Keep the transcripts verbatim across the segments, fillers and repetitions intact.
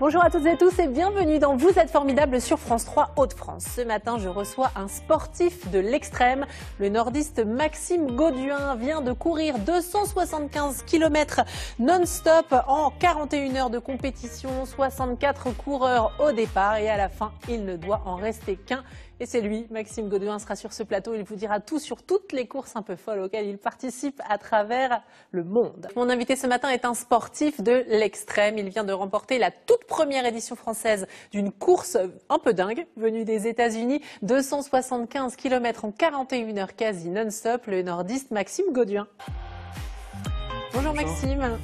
Bonjour à toutes et tous et bienvenue dans Vous êtes formidables sur France trois Hauts-de-France. Ce matin, je reçois un sportif de l'extrême. Le nordiste Maxime Gauduin vient de courir deux cent soixante-quinze kilomètres non-stop en quarante et une heures de compétition, soixante-quatre coureurs au départ et à la fin, il ne doit en rester qu'un. Et c'est lui, Maxime Gauduin, sera sur ce plateau. Il vous dira tout sur toutes les courses un peu folles auxquelles il participe à travers le monde. Mon invité ce matin est un sportif de l'extrême. Il vient de remporter la toute première édition française d'une course un peu dingue, venue des États-Unis. deux cent soixante-quinze kilomètres en quarante et une heures quasi non-stop. Le nordiste Maxime Gauduin. Bonjour, Bonjour. Maxime.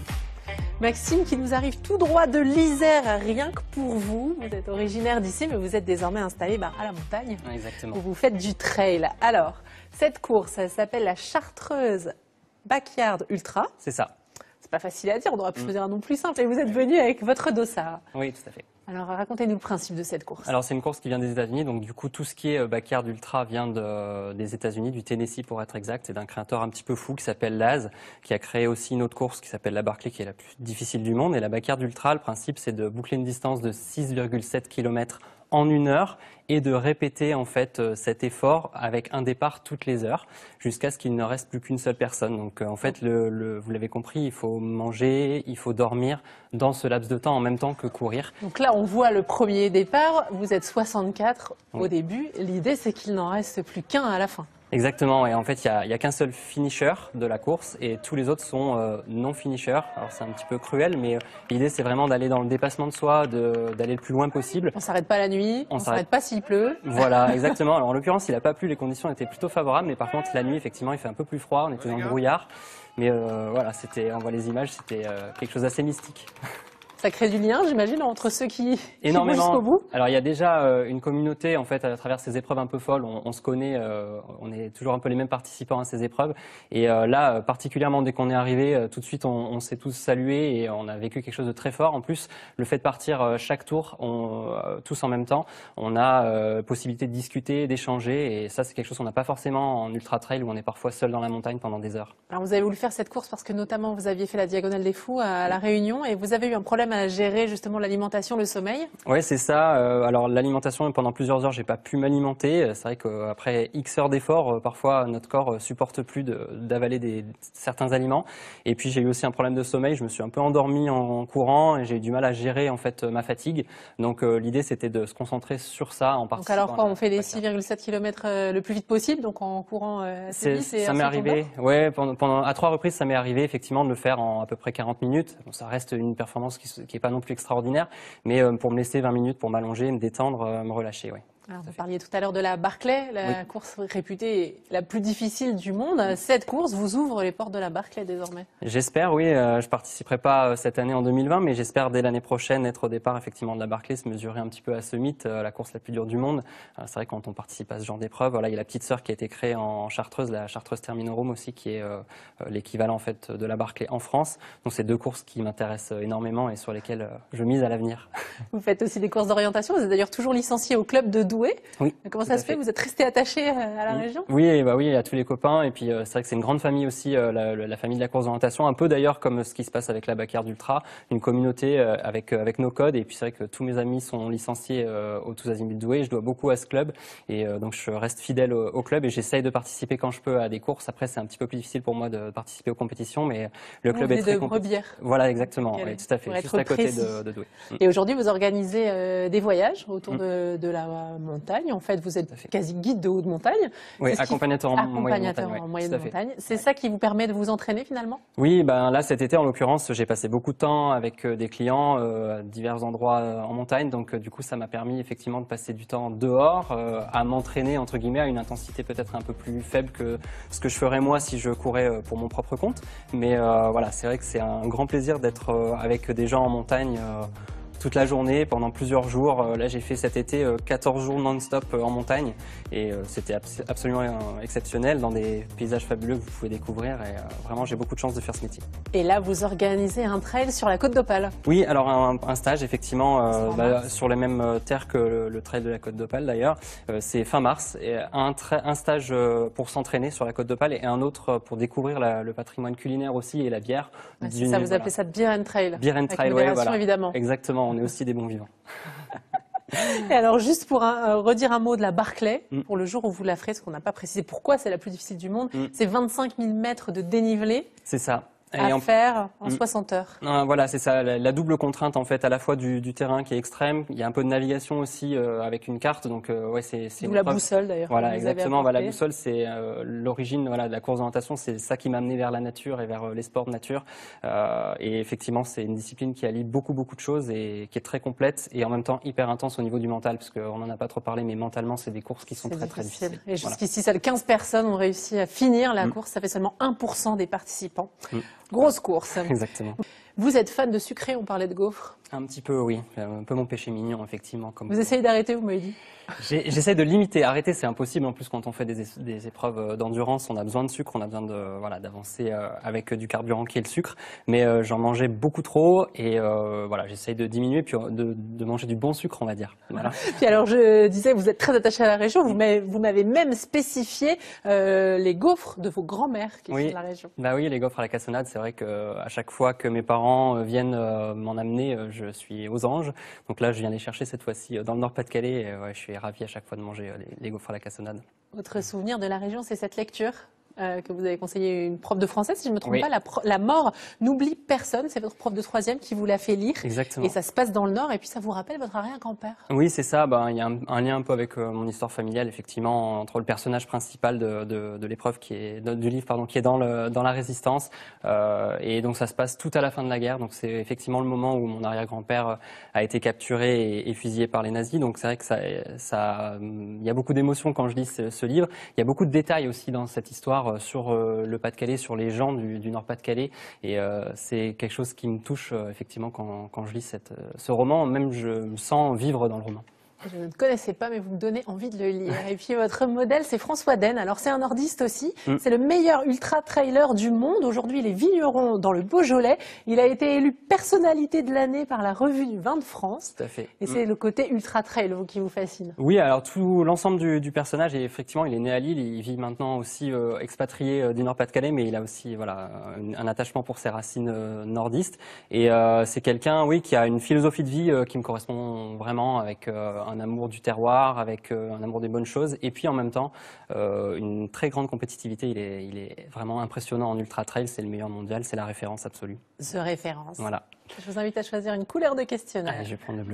Maxime qui nous arrive tout droit de l'Isère, rien que pour vous. Vous êtes originaire d'ici, mais vous êtes désormais installé bah, à la montagne. Exactement. Où vous faites du trail. Alors, cette course, elle s'appelle la Chartreuse Backyard Ultra. C'est ça. C'est pas facile à dire, on aurait pu choisir un nom plus simple. Et vous êtes venu avec votre dossard. Oui, tout à fait. Alors, racontez-nous le principe de cette course. Alors, c'est une course qui vient des États-Unis. Donc, du coup, tout ce qui est Backyard Ultra vient de, des États-Unis, du Tennessee pour être exact. C'est d'un créateur un petit peu fou qui s'appelle Laz, qui a créé aussi une autre course qui s'appelle la Barclay, qui est la plus difficile du monde. Et la Backyard Ultra, le principe, c'est de boucler une distance de six virgule sept kilomètres en une heure et de répéter en fait cet effort avec un départ toutes les heures jusqu'à ce qu'il ne reste plus qu'une seule personne. Donc en fait, le, le, vous l'avez compris, il faut manger, il faut dormir dans ce laps de temps en même temps que courir. Donc là, on voit le premier départ, vous êtes soixante-quatre oui. au début. L'idée, c'est qu'il n'en reste plus qu'un à la fin. Exactement, et en fait, il n'y a, a qu'un seul finisher de la course et tous les autres sont euh, non-finishers. Alors c'est un petit peu cruel, mais euh, l'idée c'est vraiment d'aller dans le dépassement de soi, d'aller le plus loin possible. On s'arrête pas la nuit, on, on s'arrête pas s'il pleut. Voilà, exactement. Alors en l'occurrence, il n'a pas plu, les conditions étaient plutôt favorables, mais par contre la nuit, effectivement, il fait un peu plus froid, on était dans le brouillard. Mais euh, voilà, c'était, on voit les images, c'était euh, quelque chose d'assez mystique. Ça crée du lien, j'imagine, entre ceux qui, qui vont Énormément. jusqu'au bout. Alors il y a déjà euh, une communauté en fait à travers ces épreuves un peu folles. On, on se connaît, euh, on est toujours un peu les mêmes participants à ces épreuves. Et euh, là, euh, particulièrement dès qu'on est arrivé, euh, tout de suite, on, on s'est tous salués et on a vécu quelque chose de très fort. En plus, le fait de partir euh, chaque tour, on, euh, tous en même temps, on a euh, possibilité de discuter, d'échanger. Et ça, c'est quelque chose qu'on n'a pas forcément en ultra trail où on est parfois seul dans la montagne pendant des heures. Alors vous avez voulu faire cette course parce que notamment vous aviez fait la Diagonale des Fous à La Réunion et vous avez eu un problème à gérer justement l'alimentation, le sommeil. Oui, c'est ça. Euh, alors l'alimentation, pendant plusieurs heures, j'ai pas pu m'alimenter. C'est vrai qu'après X heures d'efforts, euh, parfois notre corps euh, supporte plus d'avaler des certains aliments. Et puis j'ai eu aussi un problème de sommeil. Je me suis un peu endormi en, en courant et j'ai eu du mal à gérer en fait ma fatigue. Donc euh, l'idée c'était de se concentrer sur ça en participant. Donc alors quoi, on fait les six virgule sept kilomètres euh, le plus vite possible, donc en courant euh, assez vite. Ça m'est arrivé. Ouais, pendant, pendant à trois reprises, ça m'est arrivé effectivement de le faire en à peu près quarante minutes. Bon, ça reste une performance qui, qui est pas non plus extraordinaire. Mais euh, pour me laisser vingt minutes pour m'allonger, me détendre, euh, me relâcher, oui. Alors, vous parliez tout à l'heure de la Barclay, la oui. course réputée la plus difficile du monde. Cette course vous ouvre les portes de la Barclay désormais. J'espère, oui. Euh, je ne participerai pas cette année en deux mille vingt, mais j'espère dès l'année prochaine être au départ effectivement de la Barclay, se mesurer un petit peu à ce mythe, euh, la course la plus dure du monde. Euh, C'est vrai quand on participe à ce genre d'épreuve, voilà, il y a la petite sœur qui a été créée en Chartreuse, la Chartreuse Terminorum aussi, qui est euh, l'équivalent en fait de la Barclay en France. Donc c'est deux courses qui m'intéressent énormément et sur lesquelles euh, je mise à l'avenir. Vous faites aussi des courses d'orientation. Vous êtes d'ailleurs toujours licencié au club de Douai. Oui. Comment ça se fait? Vous êtes resté attaché à la région? Oui, bah oui, à tous les copains. Et puis euh, c'est vrai que c'est une grande famille aussi, euh, la, la famille de la course d'orientation, un peu d'ailleurs comme ce qui se passe avec la Backyard Ultra, une communauté euh, avec euh, avec nos codes. Et puis c'est vrai que tous mes amis sont licenciés euh, au Tous Azimuts Douai. Je dois beaucoup à ce club et euh, donc je reste fidèle au, au club et j'essaye de participer quand je peux à des courses. Après c'est un petit peu plus difficile pour moi de participer aux compétitions, mais le club vous est très de Brebière. Voilà, exactement, oui, tout à fait, juste à côté de, de Douai. Et aujourd'hui vous organisez euh, des voyages autour mm. de, de la montagne. En fait, vous êtes quasi guide de haute montagne. Oui, accompagnateur en moyenne montagne. En moyenne montagne. C'est ça qui vous permet de vous entraîner finalement? Oui, ben là cet été en l'occurrence, j'ai passé beaucoup de temps avec des clients euh, à divers endroits euh, en montagne, donc euh, du coup ça m'a permis effectivement de passer du temps dehors, euh, à m'entraîner entre guillemets à une intensité peut-être un peu plus faible que ce que je ferais moi si je courais euh, pour mon propre compte. Mais euh, voilà, c'est vrai que c'est un grand plaisir d'être euh, avec des gens en montagne. Euh, toute la journée, pendant plusieurs jours. Là, j'ai fait cet été quatorze jours non-stop en montagne et c'était absolument exceptionnel dans des paysages fabuleux que vous pouvez découvrir et vraiment, j'ai beaucoup de chance de faire ce métier. Et là, vous organisez un trail sur la Côte d'Opale? Oui, alors un, un stage, effectivement, euh, bah, sur les mêmes terres que le, le trail de la Côte d'Opale d'ailleurs. Euh, c'est fin mars. Et un, un stage pour s'entraîner sur la Côte d'Opale et un autre pour découvrir la, le patrimoine culinaire aussi et la bière. Ah, ça, vous appelez voilà. ça Beer and Trail? Beer and Trail, oui, voilà. évidemment. Exactement. on est aussi des bons vivants. Et alors, juste pour un, euh, redire un mot de la Barclay, Mm. pour le jour où vous la ferez, parce qu'on n'a pas précisé pourquoi c'est la plus difficile du monde, Mm. c'est vingt-cinq mille mètres de dénivelé C'est ça. Et à en- faire en Mm. soixante heures. Ah, voilà, c'est ça, la, la double contrainte en fait, à la fois du, du terrain qui est extrême, il y a un peu de navigation aussi euh, avec une carte, donc euh, ouais, c'est c'est D'où une la épreuve- boussole d'ailleurs. que Voilà, vous avez exactement. Bah, la apportée. boussole, c'est euh, l'origine voilà, de la course d'orientation, c'est ça qui m'a amené vers la nature et vers euh, les sports de nature. Euh, et effectivement, c'est une discipline qui allie beaucoup, beaucoup de choses et qui est très complète et en même temps hyper intense au niveau du mental, parce qu'on n'en a pas trop parlé, mais mentalement, c'est des courses qui sont C'est très, très difficile. difficiles. Et Voilà. jusqu'ici, seules quinze personnes ont réussi à finir la Mm. course. Ça fait seulement un pour cent des participants. Mm. Grosse course. Exactement. Vous êtes fan de sucré, on parlait de gaufres. Un petit peu, oui. Un peu mon péché mignon, effectivement. Comme... Vous essayez d'arrêter, vous m'avez dit. J'ai- J'essaie de limiter. Arrêter, c'est impossible. En plus, quand on fait des, é- des épreuves d'endurance, on a besoin de sucre, on a besoin de voilà d'avancer euh, avec du carburant qui est le sucre. Mais euh, j'en mangeais beaucoup trop et euh, voilà, j'essaie de diminuer puis euh, de, de manger du bon sucre, on va dire. Voilà. Puis alors, je disais, vous êtes très attaché à la région. Vous m'avez vous m'avez même spécifié euh, les gaufres de vos grands-mères qui Oui. sont de la région. Bah oui, les gaufres à la cassonade, c'est vrai que à chaque fois que mes parents euh, viennent euh, m'en amener, euh, je suis aux anges. Donc là, je viens les chercher cette fois-ci euh, dans le Nord-Pas-de-Calais. Et, ouais, je suis ravi à chaque fois de manger euh, les, les gaufres à la cassonade. Votre souvenir de la région, c'est cette lecture euh, que vous avez conseillé une prof de français, si je ne me trompe Oui. pas, la, pro- la mort n'oublie personne. C'est votre prof de troisième qui vous l'a fait lire. Exactement. Et ça se passe dans le Nord, et puis ça vous rappelle votre arrière-grand-père. Oui, c'est ça. Ben, il y a un, un lien un peu avec euh, mon histoire familiale, effectivement, entre le personnage principal de, de, de l'épreuve qui est de- du livre, pardon, qui est dans le dans la Résistance, euh, et donc ça se passe tout à la fin de la guerre. Donc c'est effectivement le moment où mon arrière-grand-père a été capturé et, et fusillé par les nazis. Donc c'est vrai que ça, ça, il y a beaucoup d'émotions quand je lis ce, ce livre. Il y a beaucoup de détails aussi dans cette histoire euh, sur euh, le Pas-de-Calais, sur les gens du, du Nord-Pas-de-Calais, et euh, c'est quelque chose qui me touche euh, effectivement quand, quand je lis cette, ce roman. Même je me sens vivre dans le roman. Je ne connaissais pas, mais vous me donnez envie de le lire. Et puis votre modèle, c'est François Den. Alors c'est un nordiste aussi. Mm. C'est le meilleur ultra-trailer du monde. Aujourd'hui, il est vigneron dans le Beaujolais. Il a été élu personnalité de l'année par la revue du vin de France. Tout à fait. Et c'est le côté ultra-trail qui vous fascine. Oui, alors tout l'ensemble du, du personnage, et effectivement, il est né à Lille, il vit maintenant aussi euh, expatrié euh, du Nord-Pas-de-Calais, mais il a aussi voilà un, un attachement pour ses racines euh, nordistes. Et euh, c'est quelqu'un, oui, qui a une philosophie de vie euh, qui me correspond vraiment, avec euh, un amour du terroir, avec euh, un amour des bonnes choses, et puis en même temps euh, une très grande compétitivité. Il est, il est vraiment impressionnant en ultra trail, c'est le meilleur mondial, c'est la référence absolue. The référence. Voilà. Je vous invite à choisir une couleur de questionnaire. Allez, je vais prendre le bleu.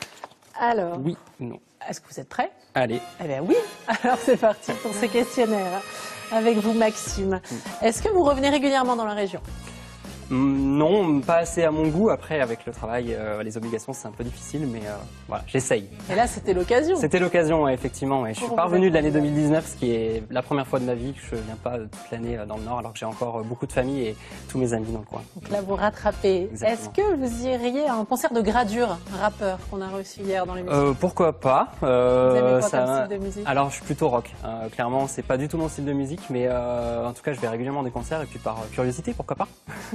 Alors, Oui, non. est-ce que vous êtes prêts? Allez. Eh bien oui. Alors c'est parti pour ce questionnaire. Avec vous, Maxime. Est-ce que vous revenez régulièrement dans la région? Hum, Non, pas assez à mon goût. Après, avec le travail, euh, les obligations, c'est un peu difficile, mais euh, voilà, j'essaye. Et là, c'était l'occasion. C'était l'occasion, ouais, effectivement. Ouais. Je suis Pour pas vous revenu de l'année accueillir. deux mille dix-neuf, ce qui est la première fois de ma vie que je viens pas euh, toute l'année euh, dans le Nord, alors que j'ai encore euh, beaucoup de famille et tous mes amis dans le coin. Donc là, vous rattrapez. Exactement. Est-ce que vous iriez à un concert de Gradure, un rappeur qu'on a reçu hier dans l'émission? Euh, pourquoi pas Vous euh, aimez quoi ça- comme style de musique? Alors, je suis plutôt rock. Euh, clairement, c'est pas du tout mon style de musique, mais euh, en tout cas, je vais régulièrement à des concerts et puis par euh, curiosité, pourquoi pas.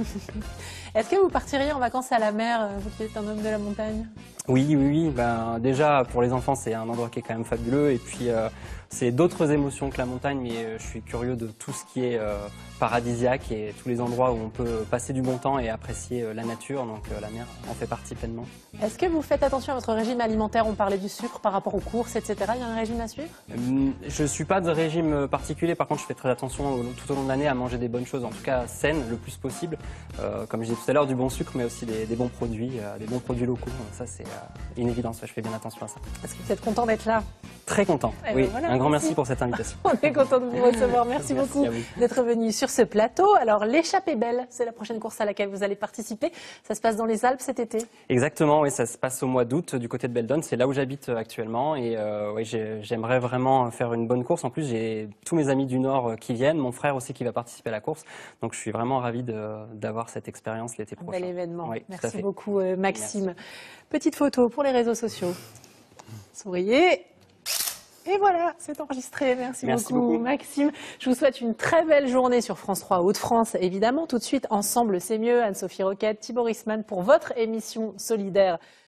Est-ce que vous partiriez en vacances à la mer, euh, vous qui êtes un homme de la montagne? Oui, oui, oui. Ben, déjà, pour les enfants, c'est un endroit qui est quand même fabuleux. Et puis, euh, c'est d'autres émotions que la montagne, mais euh, je suis curieux de tout ce qui est euh, paradisiaque et tous les endroits où on peut passer du bon temps et apprécier euh, la nature. Donc, euh, la mer en fait partie pleinement. Est-ce que vous faites attention à votre régime alimentaire? On parlait du sucre par rapport aux courses, et cetera. Il y a un régime à suivre? Hum, Je suis pas de régime particulier. Par contre, je fais très attention au- tout au long de l'année à manger des bonnes choses, en tout cas saines le plus possible. Euh, comme je disais tout à l'heure, du bon sucre, mais aussi des, des bons produits, euh, des bons produits locaux. Ça, c'est euh, une évidence. Ouais, je fais bien attention à ça. Est-ce que vous êtes content d'être là? Très content. Eh ben Oui, voilà, un grand merci. merci pour cette invitation. On est content de vous recevoir. Merci, Merci beaucoup à vous. d'être venu sur ce plateau. Alors, l'échappée belle, c'est la prochaine course à laquelle vous allez participer. Ça se passe dans les Alpes cet été. Exactement, oui, ça se passe au mois d'août du côté de Beldon, c'est là où j'habite euh, actuellement et euh, oui, j'ai- j'aimerais vraiment faire une bonne course. En plus, j'ai tous mes amis du Nord euh, qui viennent, mon frère aussi qui va participer à la course, donc je suis vraiment ravi de- d'avoir cette expérience l'été Un prochain. bel événement. Oui, tout à Merci fait. beaucoup, euh, Maxime. Petite photo pour les réseaux sociaux. Souriez. Et voilà, c'est enregistré. Merci, Merci beaucoup, beaucoup. Maxime. Je vous souhaite une très belle journée sur France trois Hauts-de-France. Évidemment, tout de suite, ensemble, c'est mieux. Anne-Sophie Roquette, Thibaut Risman pour votre émission solidaire